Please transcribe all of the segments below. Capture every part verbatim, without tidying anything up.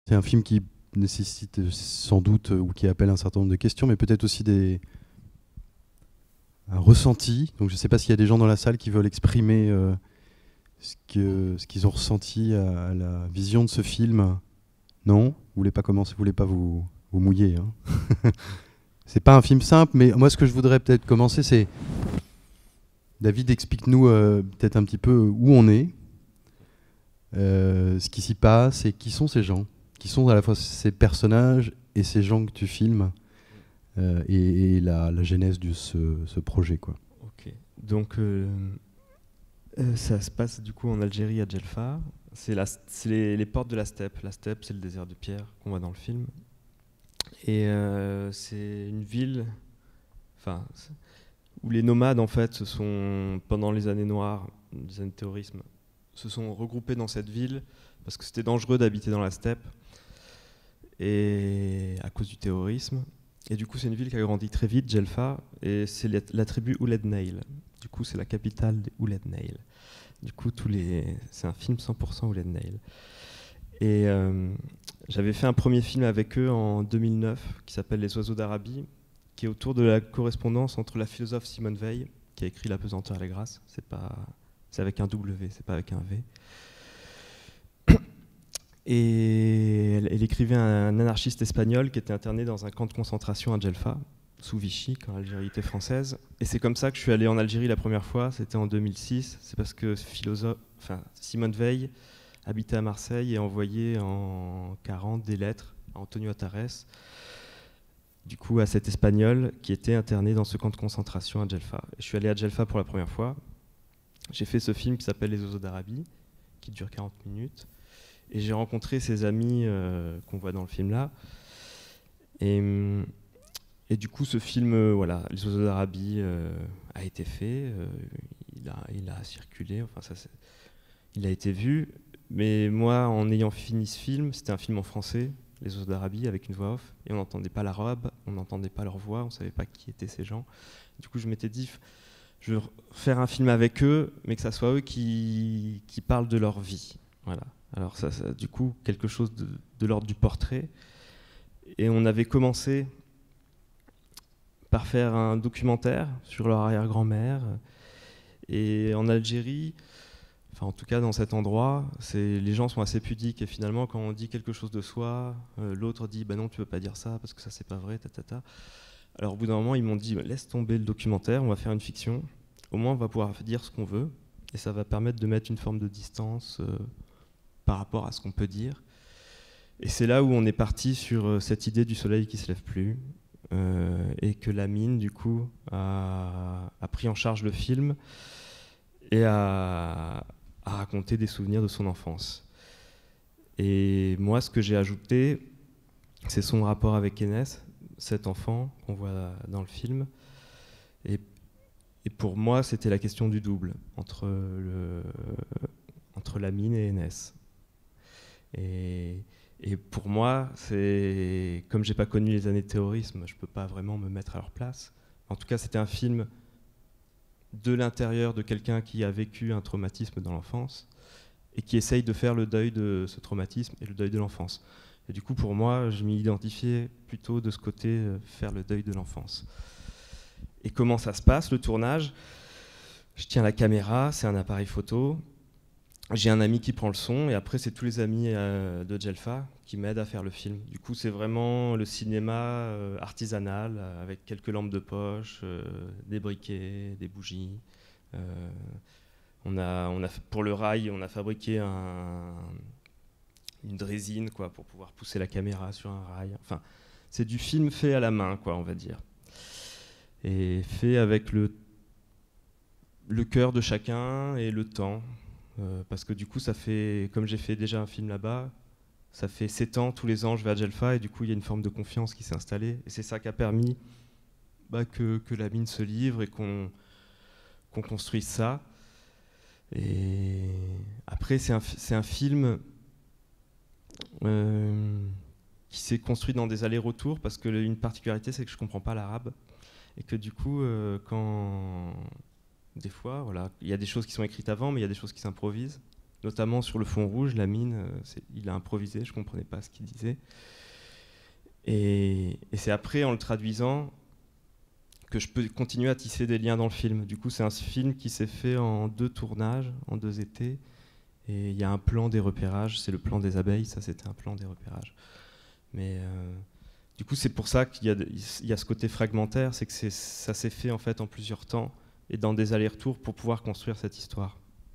C'est un film qui nécessite sans doute, ou qui appelle un certain nombre de questions, mais peut-être aussi des, un ressenti. Donc je ne sais pas s'il y a des gens dans la salle qui veulent exprimer euh, ce que, ce qu'ils ont ressenti à, à la vision de ce film. Non, vous voulez pas commencer, vous voulez pas vous, vous mouiller. Hein. C'est pas un film simple, mais moi ce que je voudrais peut-être commencer, c'est David, explique-nous euh, peut-être un petit peu où on est, euh, ce qui s'y passe et qui sont ces gens, qui sont à la fois ces personnages et ces gens que tu filmes, euh, et, et la, la genèse de ce, ce projet, quoi. Ok, donc euh, euh, ça se passe du coup en Algérie, à Djelfa. C'est les, les portes de la steppe. La steppe, c'est le désert de pierre qu'on voit dans le film. Et euh, c'est une ville, enfin, où les nomades, en fait, se sont, pendant les années noires, les années de terrorisme, se sont regroupés dans cette ville parce que c'était dangereux d'habiter dans la steppe et à cause du terrorisme. Et du coup, c'est une ville qui a grandi très vite, Djelfa, et c'est la, la tribu Ouled Nail. Du coup, c'est la capitale des Ouled Nail. Du coup, tous les, c'est un film cent pour cent Ouled Nail. Et euh, j'avais fait un premier film avec eux en deux mille neuf qui s'appelle Les Oiseaux d'Arabie, qui est autour de la correspondance entre la philosophe Simone Veil, qui a écrit La pesanteur et la grâce. C'est pas, c'est avec un W, c'est pas avec un V. Et elle, elle écrivait un anarchiste espagnol qui était interné dans un camp de concentration à Djelfa, sous Vichy, quand l'Algérie était française. Et c'est comme ça que je suis allé en Algérie la première fois, c'était en deux mille six. C'est parce que philosophe, enfin, Simone Veil habitait à Marseille et envoyait en quarante des lettres à Antonio Atares, du coup à cet Espagnol qui était interné dans ce camp de concentration à Djelfa. Et je suis allé à Djelfa pour la première fois. J'ai fait ce film qui s'appelle Les Oiseaux d'Arabie, qui dure quarante minutes. Et j'ai rencontré ces amis euh, qu'on voit dans le film là. Et, et du coup, ce film, euh, voilà, Les Oiseaux d'Arabie, euh, a été fait. Euh, il, a, il a circulé, enfin, ça, il a été vu. Mais moi, en ayant fini ce film, c'était un film en français, Les Oiseaux d'Arabie, avec une voix off, et on n'entendait pas l'arabe, on n'entendait pas leur voix, on ne savait pas qui étaient ces gens. Du coup, je m'étais dit, je veux faire un film avec eux, mais que ça soit eux qui, qui parlent de leur vie. Voilà. Alors ça, ça, du coup, quelque chose de, de l'ordre du portrait. Et on avait commencé par faire un documentaire sur leur arrière-grand-mère. Et en Algérie, enfin en tout cas dans cet endroit, les gens sont assez pudiques. Et finalement, quand on dit quelque chose de soi, euh, l'autre dit bah non, tu peux pas dire ça parce que ça c'est pas vrai, tatata. Alors au bout d'un moment, ils m'ont dit bah, laisse tomber le documentaire, on va faire une fiction. Au moins, on va pouvoir dire ce qu'on veut. Et ça va permettre de mettre une forme de distance euh, par rapport à ce qu'on peut dire. Et c'est là où on est parti sur euh, cette idée du soleil qui ne se lève plus, euh, et que Lamine, du coup, a, a pris en charge le film et a, a raconté des souvenirs de son enfance. Et moi, ce que j'ai ajouté, c'est son rapport avec Enes, cet enfant qu'on voit dans le film. Et, et pour moi, c'était la question du double entre, le, entre Lamine et Enes. Et, et pour moi, c'est comme j'ai pas connu les années de terrorisme, je peux pas vraiment me mettre à leur place. En tout cas, c'était un film de l'intérieur de quelqu'un qui a vécu un traumatisme dans l'enfance et qui essaye de faire le deuil de ce traumatisme et le deuil de l'enfance. Et du coup, pour moi, je m'y identifiais plutôt de ce côté, euh, faire le deuil de l'enfance. Et comment ça se passe, le tournage? Je tiens la caméra, c'est un appareil photo. J'ai un ami qui prend le son et après c'est tous les amis euh, de Djelfa qui m'aident à faire le film. Du coup c'est vraiment le cinéma euh, artisanal euh, avec quelques lampes de poche, euh, des briquets, des bougies. Euh, on a, on a, pour le rail, on a fabriqué un, une drésine quoi, pour pouvoir pousser la caméra sur un rail. Enfin, c'est du film fait à la main, quoi, on va dire. Et fait avec le, le cœur de chacun et le temps. Euh, parce que du coup, ça fait, comme j'ai fait déjà un film là-bas, ça fait sept ans, tous les ans, je vais à Djelfa, et du coup, il y a une forme de confiance qui s'est installée. Et c'est ça qui a permis bah, que, que Lamine se livre et qu'on qu'on construise ça. Et après, c'est un, c'est un film euh, qui s'est construit dans des allers-retours, parce que une particularité, c'est que je ne comprends pas l'arabe. Et que du coup, euh, quand... Des fois, voilà, il y a des choses qui sont écrites avant, mais il y a des choses qui s'improvisent. notamment sur le fond rouge, la mine, euh, c'est, il a improvisé, je ne comprenais pas ce qu'il disait. Et, et c'est après, en le traduisant, que je peux continuer à tisser des liens dans le film. Du coup, c'est un film qui s'est fait en deux tournages, en deux étés. Et il y a un plan des repérages, c'est le plan des abeilles, ça c'était un plan des repérages. Mais euh, du coup, c'est pour ça qu'il y a, il y a ce côté fragmentaire, c'est que c'est, ça s'est fait en fait en plusieurs temps et dans des allers-retours pour pouvoir construire cette histoire.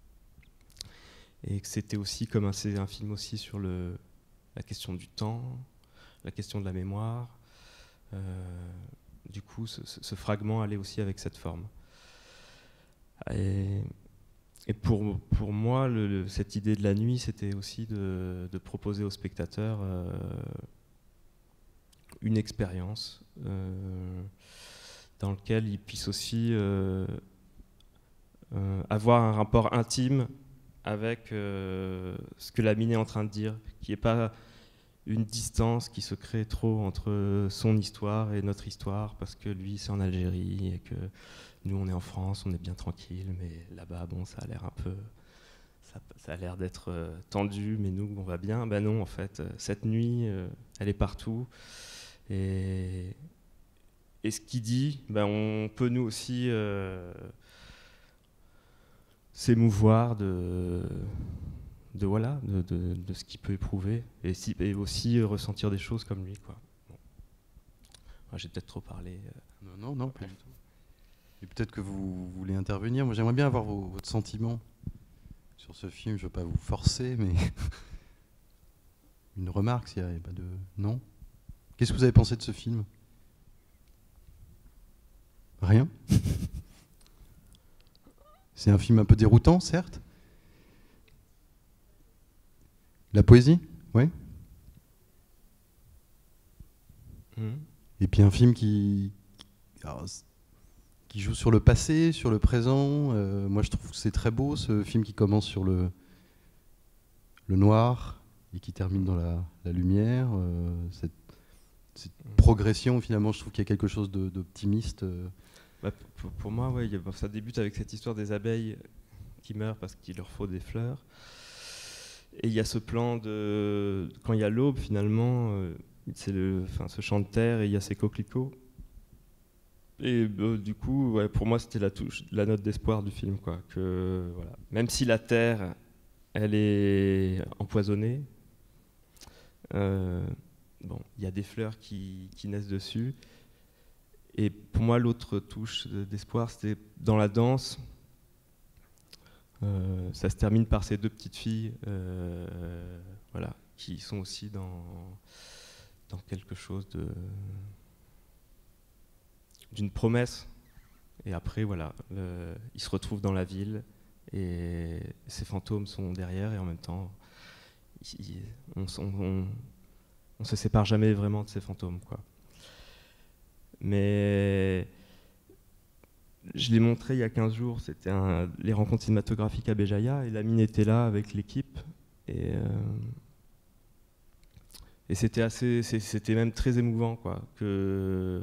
Et que c'était aussi comme un, c'est un film aussi sur le, la question du temps, la question de la mémoire. Euh, du coup, ce, ce fragment allait aussi avec cette forme. Et, et pour, pour moi, le, le, cette idée de la nuit, c'était aussi de, de proposer aux spectateurs euh, une expérience euh, dans laquelle ils puissent aussi euh, euh, avoir un rapport intime avec euh, ce que la mine est en train de dire, qui n'est pas une distance qui se crée trop entre son histoire et notre histoire, parce que lui c'est en Algérie et que nous on est en France, on est bien tranquille, mais là-bas bon ça a l'air un peu, ça, ça a l'air d'être euh, tendu, mais nous on va bien. Ben non, en fait cette nuit euh, elle est partout et, et ce qu'il dit, ben on peut nous aussi euh, s'émouvoir de, de, voilà, de, de, de ce qu'il peut éprouver et, si, et aussi euh, ressentir des choses comme lui, quoi. Bon. Enfin, j'ai peut-être trop parlé. Euh. Non, non, non, pas du tout. Et peut-être que vous voulez intervenir. Moi, j'aimerais bien avoir vos, votre sentiment sur ce film. Je ne veux pas vous forcer, mais une remarque, s'il n'y a pas de... Non ? Qu'est-ce que vous avez pensé de ce film ? Rien ? C'est un film un peu déroutant, certes. La poésie ? Oui. Mmh. Et puis un film qui, alors, qui joue sur le passé, sur le présent. Euh, moi, je trouve que c'est très beau, ce film qui commence sur le, le noir et qui termine dans la, la lumière. Euh, cette, cette progression, finalement, je trouve qu'il y a quelque chose de, d'optimiste. Euh. Bah, pour, pour moi, ouais, y a, ça débute avec cette histoire des abeilles qui meurent parce qu'il leur faut des fleurs. Et il y a ce plan de quand il y a l'aube, finalement, euh, c'est le, enfin, ce champ de terre et il y a ces coquelicots. Et euh, du coup, ouais, pour moi, c'était la touche, la note d'espoir du film, quoi. Que voilà, même si la terre, elle est empoisonnée, euh, bon, il y a des fleurs qui, qui naissent dessus. Et pour moi, l'autre touche d'espoir, c'était dans la danse. Euh, ça se termine par ces deux petites filles, euh, voilà, qui sont aussi dans, dans quelque chose de, d'une promesse. Et après, voilà, le, ils se retrouvent dans la ville et ces fantômes sont derrière et en même temps, ils, on, on, on se sépare jamais vraiment de ces fantômes, quoi. Mais je l'ai montré il y a quinze jours, c'était un, les rencontres cinématographiques à Béjaïa, et Lamine était là avec l'équipe. Et, euh, et c'était, assez, c'était même très émouvant, quoi, que,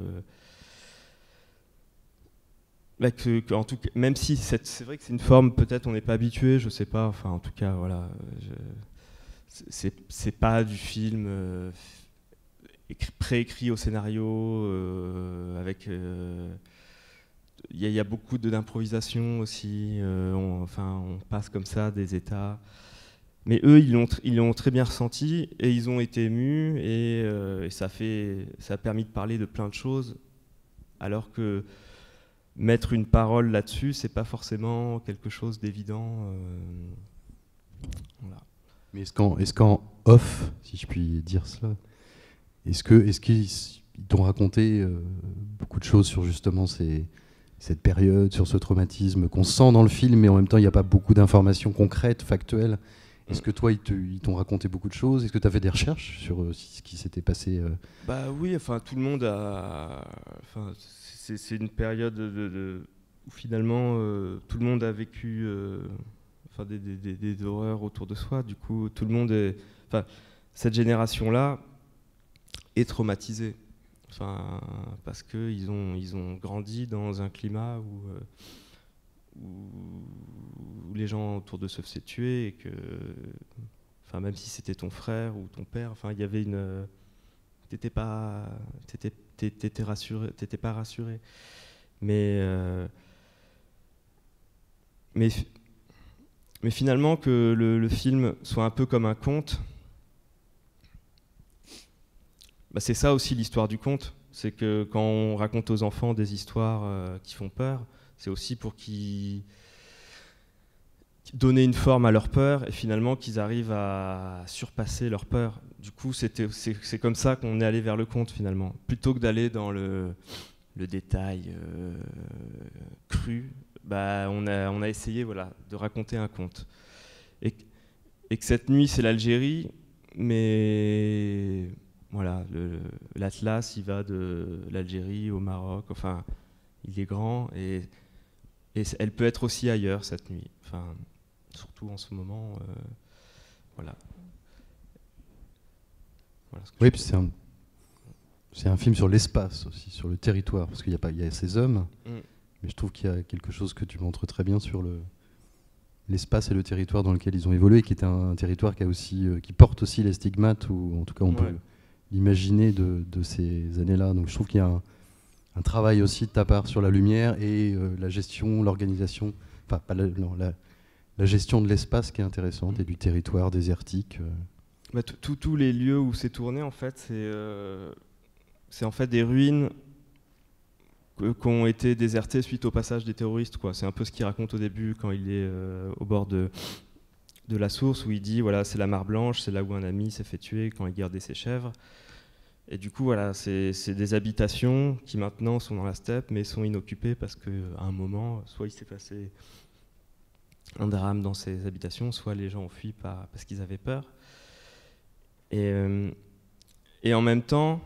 bah, que, que en tout cas, même si c'est, c'est vrai que c'est une forme, peut-être on n'est pas habitué, je sais pas, enfin en tout cas, voilà, je, c'est, c'est pas du film euh, préécrit au scénario, euh, avec... Euh, Il y, y a beaucoup de, d'improvisation aussi, euh, on, enfin, on passe comme ça des états. Mais eux, ils l'ont, ils l'ont très bien ressenti et ils ont été émus et, euh, et ça, fait, ça a permis de parler de plein de choses, alors que mettre une parole là-dessus, c'est pas forcément quelque chose d'évident. Euh, voilà. Mais est-ce qu'en, est-ce qu'en off, si je puis dire cela, est-ce, que, est-ce qu'ils t'ont raconté euh, beaucoup de choses sur justement ces... cette période, sur ce traumatisme qu'on sent dans le film, mais en même temps, il n'y a pas beaucoup d'informations concrètes, factuelles. Est-ce que toi, ils, te, ils t'ont raconté beaucoup de choses ? Est-ce que tu as fait des recherches sur euh, ce qui s'était passé euh... Bah oui, enfin, tout le monde a... Enfin, c'est, c'est une période de, de, où finalement, euh, tout le monde a vécu euh, enfin, des, des, des, des horreurs autour de soi. Du coup, tout le monde est... Enfin, cette génération-là est traumatisée. Enfin, parce qu'ils ont, ils ont grandi dans un climat où, euh, où, où les gens autour d'eux se faisaient tuer et que, enfin, même si c'était ton frère ou ton père, enfin, il y avait une, t'étais pas, t'étais, t'étais rassuré, t'étais pas rassuré, mais, euh, mais, mais finalement que le, le film soit un peu comme un conte, bah, c'est ça aussi l'histoire du conte. C'est que quand on raconte aux enfants des histoires euh, qui font peur, c'est aussi pour qu'ils donner une forme à leur peur et finalement qu'ils arrivent à surpasser leur peur. Du coup, c'était, c'est, c'est comme ça qu'on est allé vers le conte finalement. Plutôt que d'aller dans le, le détail euh, cru, bah, on, a, on a essayé voilà, de raconter un conte. Et, et que cette nuit, c'est l'Algérie, mais... Voilà, le, l'Atlas, il va de l'Algérie au Maroc, enfin, il est grand et, et elle peut être aussi ailleurs cette nuit, enfin, surtout en ce moment, euh, voilà. voilà ce que oui, puis c'est un, c'est un film sur l'espace aussi, sur le territoire, parce qu'il y a, pas, il y a ces hommes, mm. mais je trouve qu'il y a quelque chose que tu montres très bien sur le, l'espace et le territoire dans lequel ils ont évolué, qui est un, un territoire qui, a aussi, euh, qui porte aussi les stigmates, ou en tout cas on ouais. peut... l'imaginer de, de ces années-là. Donc je trouve qu'il y a un, un travail aussi de ta part sur la lumière et euh, la gestion, l'organisation, enfin pas la, non, la, la gestion de l'espace qui est intéressante et du territoire désertique. Euh. Bah, tous les lieux où c'est tourné, en fait, c'est, euh, c'est en fait des ruines que, qui ont été désertées suite au passage des terroristes, quoi. C'est un peu ce qu'il raconte au début quand il est euh, au bord de, de la source, où il dit voilà, c'est la mare Blanche, c'est là où un ami s'est fait tuer quand il gardait ses chèvres. Et du coup, voilà, c'est, c'est des habitations qui maintenant sont dans la steppe, mais sont inoccupées parce qu'à un moment, soit il s'est passé un drame dans ces habitations, soit les gens ont fui par, parce qu'ils avaient peur. Et, euh, et en même temps,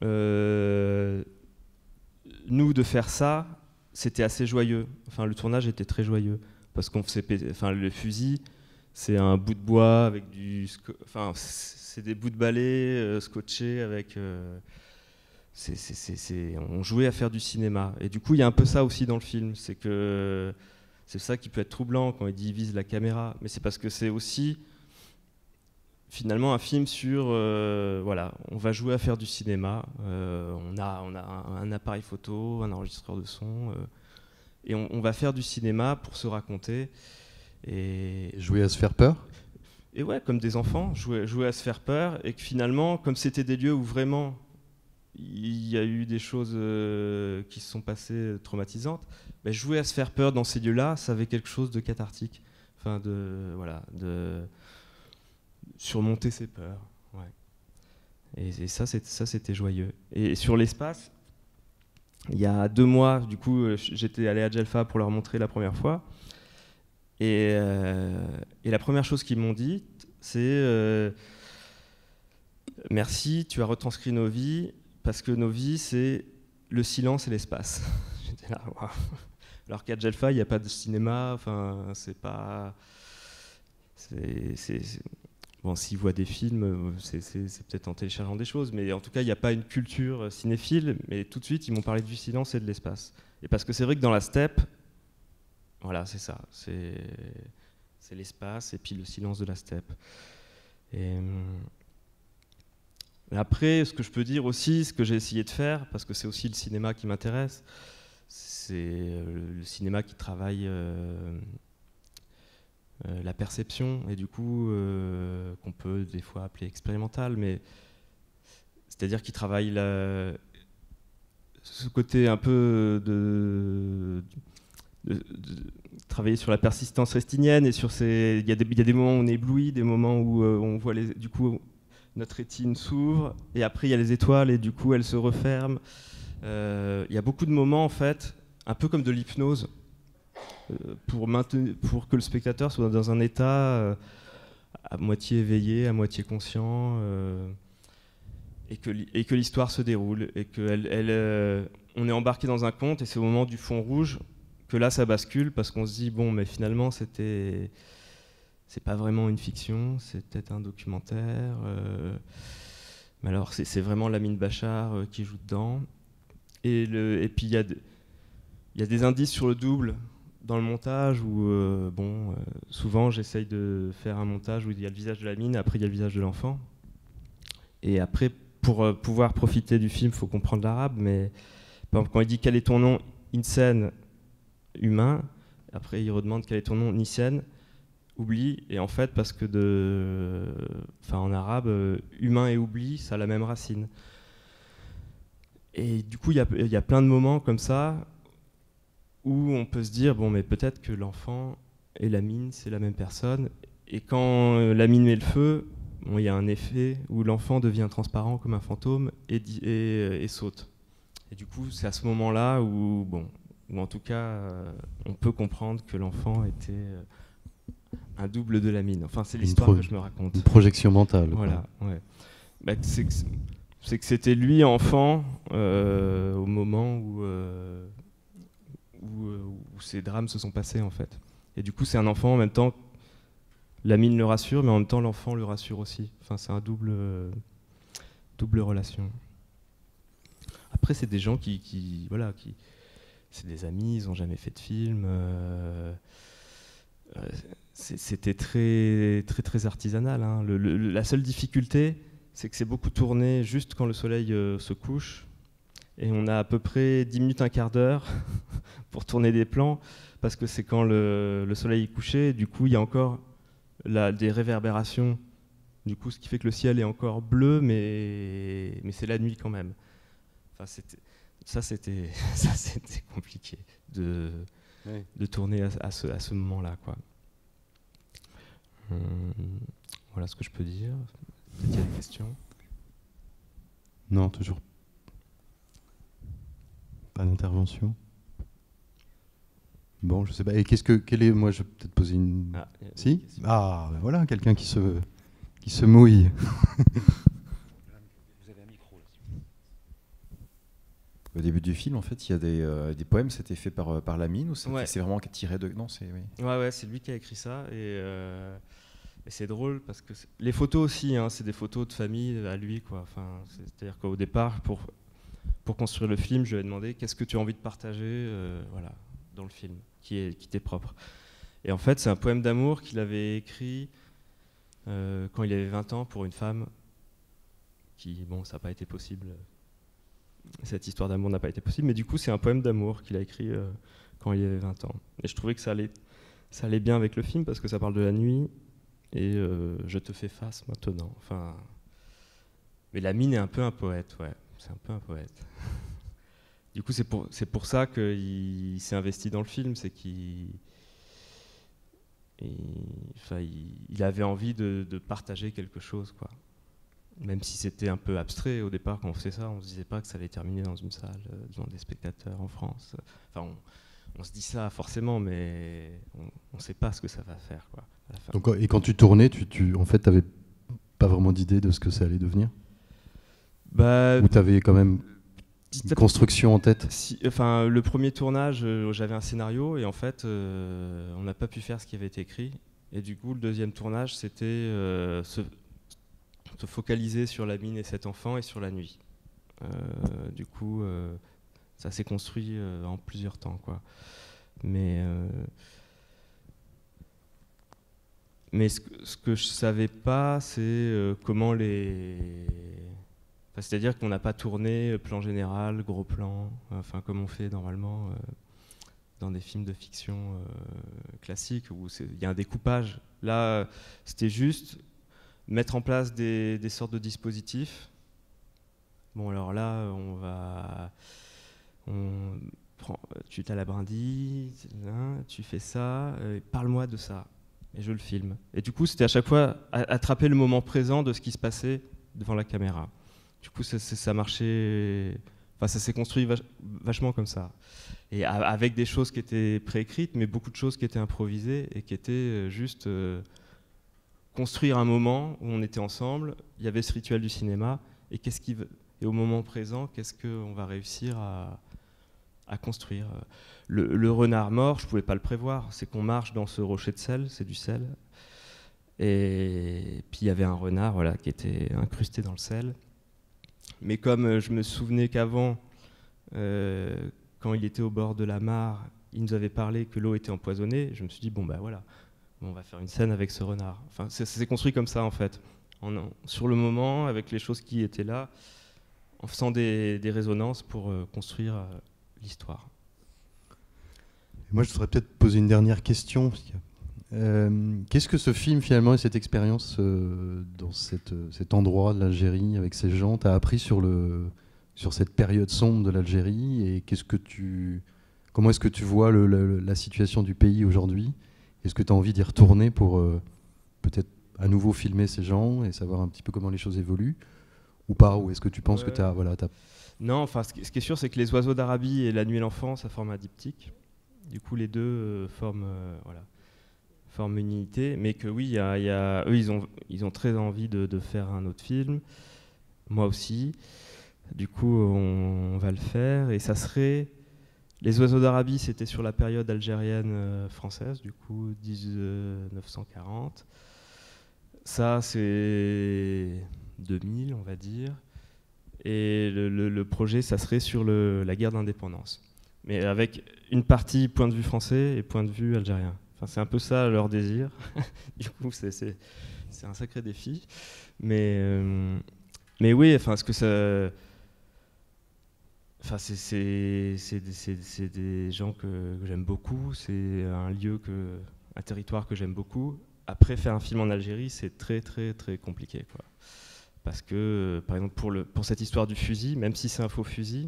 euh, nous, de faire ça, c'était assez joyeux. Enfin, le tournage était très joyeux, parce qu'on faisait péter, enfin, le fusil, c'est un bout de bois avec du... Enfin, c'est des bouts de balai euh, scotchés avec... Euh, c'est, c'est, c'est, c'est, on jouait à faire du cinéma. Et du coup, il y a un peu ça aussi dans le film. C'est que c'est ça qui peut être troublant quand il divise la caméra. Mais c'est parce que c'est aussi, finalement, un film sur... Euh, voilà, on va jouer à faire du cinéma. Euh, on a, on a un, un appareil photo, un enregistreur de son. Euh, et on, on va faire du cinéma pour se raconter. Et jouer à se faire peur ? Et ouais, comme des enfants, jouer, jouer à se faire peur, et que finalement, comme c'était des lieux où vraiment il y a eu des choses euh, qui se sont passées traumatisantes, bah, jouer à se faire peur dans ces lieux-là, ça avait quelque chose de cathartique, enfin de voilà, de surmonter ses peurs. Ouais. Et, et ça, c'est, ça, c'était joyeux. Et, et sur l'espace, il y a deux mois, du coup, j'étais allé à Djelfa pour leur montrer la première fois. Et, euh, et la première chose qu'ils m'ont dit, c'est euh, merci, tu as retranscrit nos vies, parce que nos vies, c'est le silence et l'espace. J'étais là, waouh. Alors qu'à Djelfa, il n'y a pas de cinéma, enfin, c'est pas. C'est, c'est, c'est... Bon, s'ils voient des films, c'est, c'est, c'est peut-être en téléchargeant des choses, mais en tout cas, il n'y a pas une culture cinéphile, mais tout de suite, ils m'ont parlé du silence et de l'espace. Et parce que c'est vrai que dans la steppe, voilà, c'est ça, c'est, c'est l'espace et puis le silence de la steppe. Et, et après, ce que je peux dire aussi, ce que j'ai essayé de faire, parce que c'est aussi le cinéma qui m'intéresse, c'est le cinéma qui travaille euh, euh, la perception, et du coup, euh, qu'on peut des fois appeler expérimental, mais c'est-à-dire qui travaille la, ce côté un peu de... De, de travailler sur la persistance restinienne et sur ces, il y a des, il y a des moments où on est ébloui, des moments où euh, on voit les, du coup notre rétine s'ouvre et après il y a les étoiles et du coup elles se referment. Euh, il y a beaucoup de moments en fait, un peu comme de l'hypnose, euh, pour maintenir, pour que le spectateur soit dans un état euh, à moitié éveillé, à moitié conscient, euh, et que et que l'histoire se déroule et que elle, elle, euh, on est embarqué dans un conte et c'est au moment du fond rouge que là ça bascule parce qu'on se dit bon mais finalement c'était c'est pas vraiment une fiction, c'est peut-être un documentaire, euh, mais alors c'est, c'est vraiment Lamine Bachar euh, qui joue dedans et, le, et puis il y a il y a des indices sur le double dans le montage où, euh, bon, euh, souvent j'essaye de faire un montage où il y a le visage de la mine, après il y a le visage de l'enfant. Et après, pour euh, pouvoir profiter du film, il faut comprendre l'arabe, mais par exemple, quand il dit quel est ton nom, Insen, humain, après il redemande quel est ton nom, Nissen, oubli, et en fait, parce que de, enfin, en arabe, euh, humain et oubli, ça a la même racine. Et du coup, il y, y a plein de moments comme ça où on peut se dire, bon, mais peut-être que l'enfant et la mine, c'est la même personne. Et quand euh, la mine met le feu, bon, il y a un effet où l'enfant devient transparent comme un fantôme et, et, et saute. Et du coup, c'est à ce moment-là où, bon, où en tout cas, euh, on peut comprendre que l'enfant était euh, un double de la mine. Enfin, c'est l'histoire que je me raconte. Une projection mentale. Voilà, ouais. Bah, c'est que c'est que c'était lui enfant euh, au moment où, euh, où, euh, où ces drames se sont passés en fait. Et du coup c'est un enfant en même temps, la mine le rassure mais en même temps l'enfant le rassure aussi. Enfin c'est un double, euh, double relation. Après c'est des gens qui, qui voilà, qui, c'est des amis, ils n'ont jamais fait de film. Euh, euh, c'était très très très artisanal. Hein. Le, le, la seule difficulté c'est que c'est beaucoup tourné juste quand le soleil euh, se couche. Et on a à peu près dix minutes, un quart d'heure pour tourner des plans, parce que c'est quand le, le soleil est couché, du coup il y a encore la, des réverbérations, du coup, ce qui fait que le ciel est encore bleu, mais, mais c'est la nuit quand même. Enfin, c'était, ça, c'était, ça c'était compliqué de, oui. de tourner à, à ce, à ce moment-là, quoi. Hum, voilà ce que je peux dire. Peut-être qu'il y a des questions. Non, toujours pas d'intervention. Bon, je sais pas. Et qu'est-ce que, quel est, moi, je vais peut-être poser une. Ah, si. Ah, ben voilà, quelqu'un qui se, qui se mouille. Vous avez un micro là. Au début du film, en fait, il y a des, euh, des poèmes. C'était fait par par Lamine ou c'est ouais. vraiment tiré de. Non, c'est. Oui. Ouais, ouais, c'est lui qui a écrit ça et. Euh... Et c'est drôle parce que les photos aussi, hein, c'est des photos de famille à lui, quoi. Enfin, c'est-à-dire qu'au départ, pour, pour construire le film, je lui ai demandé qu'est-ce que tu as envie de partager euh, voilà, dans le film, qui est qui t'est propre. Et en fait, c'est un poème d'amour qu'il avait écrit euh, quand il avait vingt ans pour une femme qui, bon, ça n'a pas été possible. Cette histoire d'amour n'a pas été possible, mais du coup, c'est un poème d'amour qu'il a écrit euh, quand il avait vingt ans. Et je trouvais que ça allait, ça allait bien avec le film parce que ça parle de la nuit. Et euh, je te fais face maintenant. Enfin, mais Lamine est un peu un poète, ouais. C'est un peu un poète. Du coup, c'est pour c'est pour ça qu'il s'est investi dans le film, c'est qu'il, il, enfin, il, il avait envie de, de partager quelque chose, quoi. Même si c'était un peu abstrait au départ quand on faisait ça, on se disait pas que ça allait terminer dans une salle devant des spectateurs en France. Enfin, on, on se dit ça forcément, mais on ne sait pas ce que ça va faire, quoi. Donc, et quand tu tournais, tu, tu, en fait, tu n'avais pas vraiment d'idée de ce que ça allait devenir bah, ou tu avais quand même une construction en tête? Si, enfin, le premier tournage, euh, j'avais un scénario et en fait, euh, on n'a pas pu faire ce qui avait été écrit. Et du coup, le deuxième tournage, c'était euh, se, se focaliser sur la mine et cet enfant et sur la nuit. Euh, du coup, euh, ça s'est construit euh, en plusieurs temps, quoi. Mais... Euh, Mais ce que, ce que je ne savais pas, c'est euh, comment les... Enfin, c'est-à-dire qu'on n'a pas tourné plan général, gros plan, enfin, comme on fait normalement euh, dans des films de fiction euh, classiques, où il y a un découpage. Là, c'était juste mettre en place des, des sortes de dispositifs. Bon, alors là, on va... On prend, tu t'as la brindille, hein, tu fais ça, euh, parle-moi de ça. Et je le filme. Et du coup, c'était à chaque fois attraper le moment présent de ce qui se passait devant la caméra. Du coup, ça, ça marchait... Enfin, ça s'est construit vach vachement comme ça. Et avec des choses qui étaient préécrites, mais beaucoup de choses qui étaient improvisées et qui étaient juste euh, construire un moment où on était ensemble. Il y avait ce rituel du cinéma. Et, qu'est-ce qui... et au moment présent, qu'est-ce qu'on va réussir à... à construire. Le, le renard mort, je ne pouvais pas le prévoir. C'est qu'on marche dans ce rocher de sel, c'est du sel. Et puis il y avait un renard, voilà, qui était incrusté dans le sel. Mais comme je me souvenais qu'avant, euh, quand il était au bord de la mare, il nous avait parlé que l'eau était empoisonnée. Je me suis dit, bon, bah voilà, on va faire une scène avec ce renard. Enfin, ça s'est construit comme ça, en fait. En, en, sur le moment, avec les choses qui étaient là, en faisant des, des résonances pour euh, construire euh, l'histoire. Moi, je voudrais peut-être poser une dernière question. Euh, qu'est-ce que ce film, finalement, et cette expérience euh, dans cette, cet endroit de l'Algérie, avec ces gens, t'a appris sur, le, sur cette période sombre de l'Algérie, et qu'est-ce que tu, comment est-ce que tu vois le, le, la situation du pays aujourd'hui? Est-ce que tu as envie d'y retourner pour euh, peut-être à nouveau filmer ces gens et savoir un petit peu comment les choses évoluent, ou pas? Ou est-ce que tu penses ouais. que tu as... Voilà, t'as... Non, enfin, ce qui est sûr, c'est que Les Oiseaux d'Arabie et La Nuit et l'Enfant, ça forme un diptyque. Du coup, les deux euh, forment, euh, voilà, forment une unité. Mais que oui, y a, y a, eux, ils ont, ils ont très envie de, de faire un autre film. Moi aussi. Du coup, on, on va le faire. Et ça serait... Les Oiseaux d'Arabie, c'était sur la période algérienne euh, française, du coup, dix-neuf cent quarante. Ça, c'est deux mille, on va dire. Et le, le, le projet, ça serait sur le, la guerre d'indépendance. Mais avec une partie point de vue français et point de vue algérien. Enfin, c'est un peu ça leur désir. Du coup, c'est, c'est, c'est un sacré défi. Mais, euh, mais oui, enfin, ce que ça... Enfin, c'est, c'est, c'est, c'est, c'est des gens que, que j'aime beaucoup. C'est un lieu, que, un territoire que j'aime beaucoup. Après, faire un film en Algérie, c'est très, très, très compliqué, quoi. Parce que, par exemple, pour, le, pour cette histoire du fusil, même si c'est un faux fusil,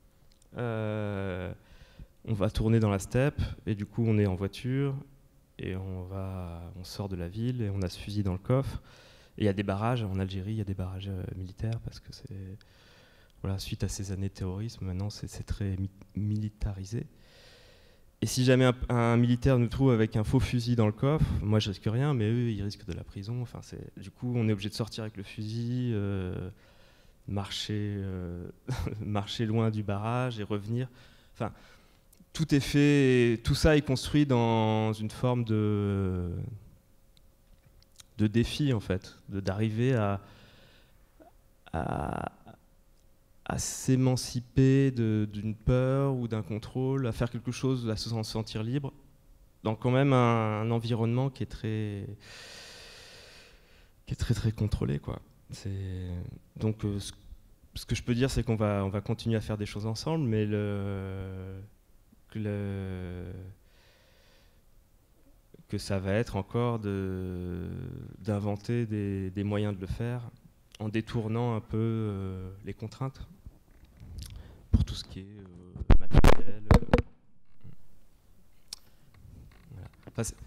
euh, on va tourner dans la steppe, et du coup, on est en voiture, et on, va, on sort de la ville, et on a ce fusil dans le coffre. Et il y a des barrages, en Algérie, il y a des barrages euh, militaires, parce que c'est... Voilà, suite à ces années de terrorisme, maintenant, c'est, c'est très mi- militarisé. Et si jamais un, un militaire nous trouve avec un faux fusil dans le coffre, moi je risque rien, mais eux ils risquent de la prison. Enfin, c'est, du coup, on est obligé de sortir avec le fusil, euh, marcher, euh, marcher loin du barrage et revenir. Enfin, tout est fait, tout ça est construit dans une forme de, de défi en fait, de, d'arriver à, à à s'émanciper de, d'une peur ou d'un contrôle, à faire quelque chose, à se sentir libre, dans quand même un, un environnement qui est très, qui est très très contrôlé, quoi. C'est, donc euh, ce, ce que je peux dire, c'est qu'on va, on va continuer à faire des choses ensemble, mais le, que, le, que ça va être encore de, d'inventer des, des moyens de le faire, en détournant un peu euh, les contraintes pour tout ce qui est euh, matériel. Euh, voilà. Enfin, c'est...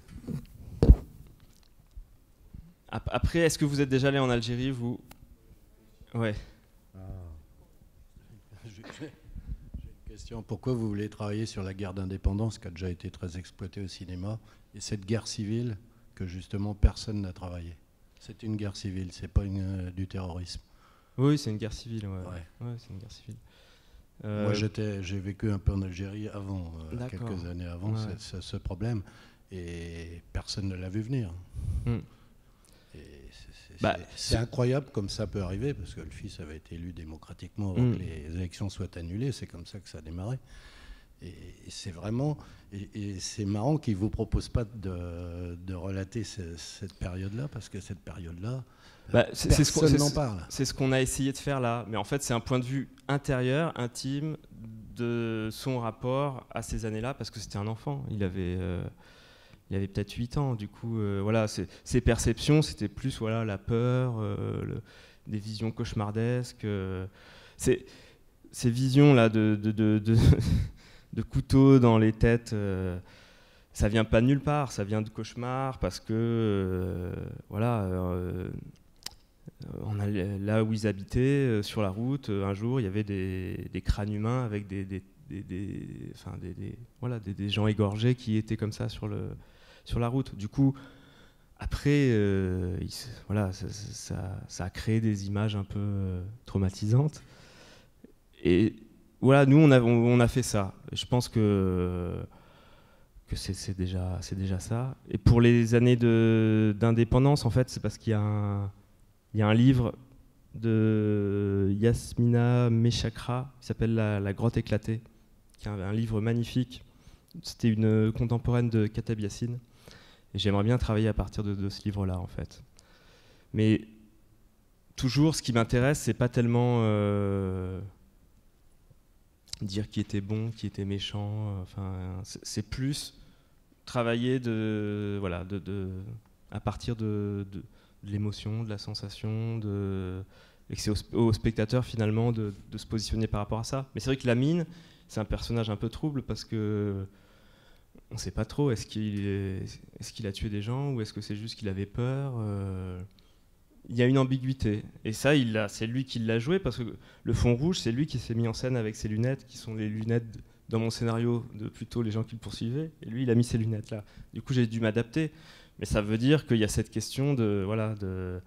Après, est-ce que vous êtes déjà allé en Algérie, vous? Ouais. Ah. J'ai, j'ai une question. Pourquoi vous voulez travailler sur la guerre d'indépendance qui a déjà été très exploitée au cinéma, et cette guerre civile que justement personne n'a travaillé? C'est une guerre civile, c'est pas une, euh, du terrorisme. Oui, c'est une guerre civile. Ouais. Ouais. Ouais, c'est une guerre civile. Euh, Moi, j'étais, j'ai vécu un peu en Algérie avant, euh, quelques années avant, ouais. ce, ce problème, et personne ne l'a vu venir. Mm. Et c'est, c'est, bah, c'est, c'est incroyable comme ça peut arriver, parce que le fils avait été élu démocratiquement avant mm. que les élections soient annulées. C'est comme ça que ça a démarré. Et, et c'est vraiment, et, et c'est marrant qu'ils ne vous proposent pas de, de relater ce, cette période-là, parce que cette période-là, bah, c'est, personne c'est n'en parle. C'est ce qu'on a essayé de faire là, mais en fait c'est un point de vue intérieur, intime, de son rapport à ces années-là, parce que c'était un enfant, il avait, euh, il avait peut-être huit ans, du coup, euh, voilà, c'est, ses perceptions, c'était plus voilà, la peur, euh, le, des visions cauchemardesques, euh, c'est, ces visions-là de... de, de, de de couteaux dans les têtes, euh, ça vient pas de nulle part, ça vient de cauchemars, parce que euh, voilà, euh, on a, là où ils habitaient, euh, sur la route, euh, un jour il y avait des, des crânes humains avec des, des, des, des, enfin, des, des, voilà, des, des gens égorgés qui étaient comme ça sur, le, sur la route. Du coup, après, euh, il, voilà, ça, ça, ça a créé des images un peu euh, traumatisantes. Et voilà, nous, on a, on a fait ça. Je pense que, que c'est, c'est, déjà, c'est déjà ça. Et pour les années de, d'indépendance, en fait, c'est parce qu'il y a un, il y a un livre de Yasmina Meshakra qui s'appelle La, La grotte éclatée, qui est un, un livre magnifique C'était une contemporaine de Kateb Yassine. Et j'aimerais bien travailler à partir de, de ce livre-là, en fait. Mais toujours, ce qui m'intéresse, c'est pas tellement euh, dire qui était bon, qui était méchant. Enfin, c'est plus travailler de, voilà, de, de, à partir de, de, de l'émotion, de la sensation, de, et que c'est au, au spectateur finalement de, de se positionner par rapport à ça. Mais c'est vrai que Lamine, c'est un personnage un peu trouble parce que on ne sait pas trop. Est-ce qu'il est, est-ce qu'il a tué des gens ou est-ce que c'est juste qu'il avait peur euh, il y a une ambiguïté. Et ça, il a, c'est lui qui l'a joué, parce que le fond rouge, c'est lui qui s'est mis en scène avec ses lunettes, qui sont les lunettes, dans mon scénario, de plutôt les gens qui le poursuivaient. Et lui, il a mis ces lunettes-là. Du coup, j'ai dû m'adapter. Mais ça veut dire qu'il y a cette question de... Voilà, de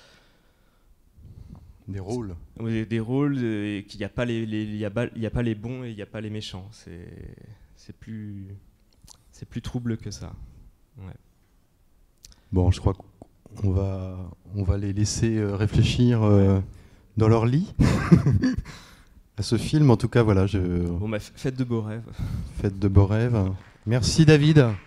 des rôles. Oui, des rôles, et qu'il n'y a, pas les, les, il y a, il y a pas les bons et il n'y a pas les méchants. C'est, c'est, plus, c'est plus trouble que ça. Ouais. Bon, je crois que On va, on va les laisser réfléchir euh, dans leur lit à ce film. En tout cas, voilà. Je... Bon, bah, faites de beaux rêves. Faites de beaux rêves. Merci David.